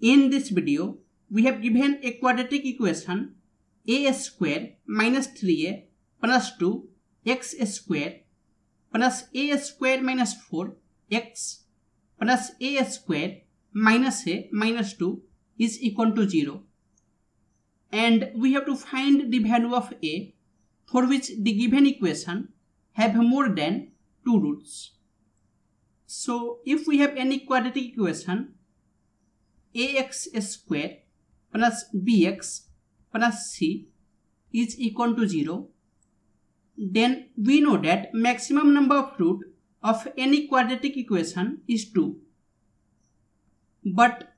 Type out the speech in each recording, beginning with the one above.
In this video, we have given a quadratic equation a square minus 3a plus 2x square plus a square minus 4x plus a square minus a minus 2 is equal to 0. And we have to find the value of a for which the given equation have more than 2 roots. So if we have any quadratic equation ax square plus bx plus c is equal to 0, then we know that maximum number of root of any quadratic equation is 2. But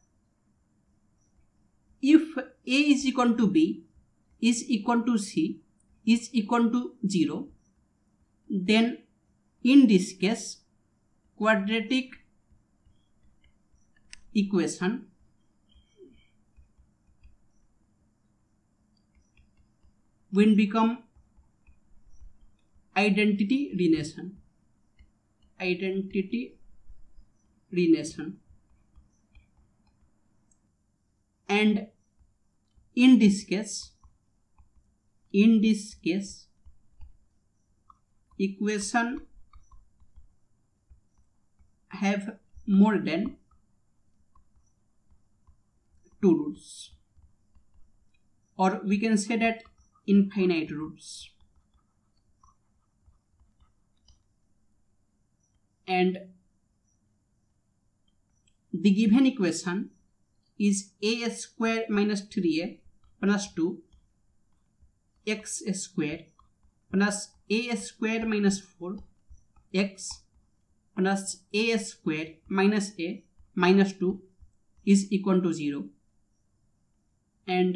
if a is equal to b is equal to c is equal to 0, then in this case quadratic equation will become identity relation. And in this case equation have more than 2 roots, or we can say that infinite roots. And the given equation is a square minus 3a plus 2x square plus a square minus 4x plus a square minus a minus 2 is equal to 0. And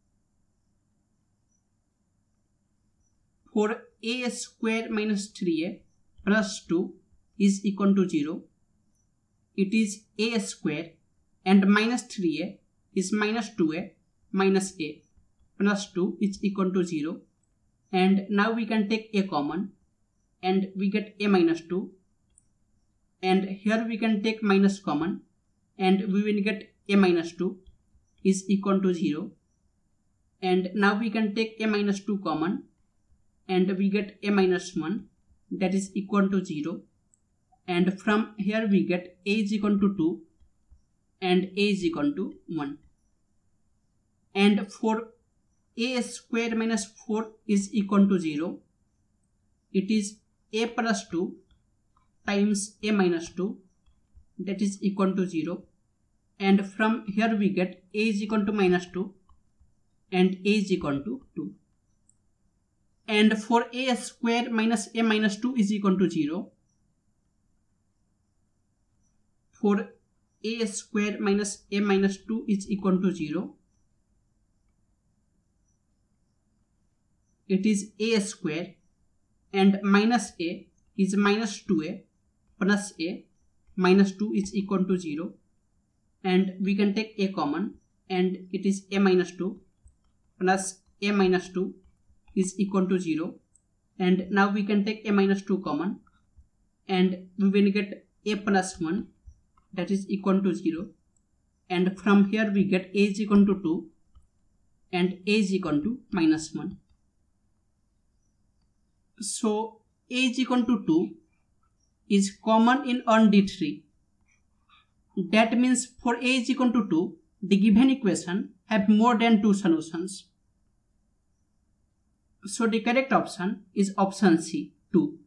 for a square minus 3a plus 2 is equal to 0, it is a square and minus 3a is minus 2a minus a plus 2 is equal to 0. And now we can take a common and we get a minus 2, and here we can take minus common and we will get a minus 2 is equal to 0. And now we can take a minus 2 common and we get a minus 1, that is equal to 0. And from here we get a is equal to 2 and a is equal to 1. And for a square minus 4 is equal to 0, it is a plus 2 times a minus 2, that is equal to 0. And from here we get a is equal to minus 2 and a is equal to 2. And for a square minus a minus 2 is equal to 0. For a square minus a minus 2 is equal to 0, it is a square and minus a is minus 2a plus a minus 2 is equal to 0. And we can take a common and it is a minus 2 plus a minus 2 is equal to 0. And now we can take a minus 2 common and we will get a plus 1, that is equal to 0. And from here we get a is equal to 2 and a is equal to minus 1. So a is equal to 2 is common in on D3. That means for a is equal to 2, the given equation have more than 2 solutions. So the correct option is option C, 2.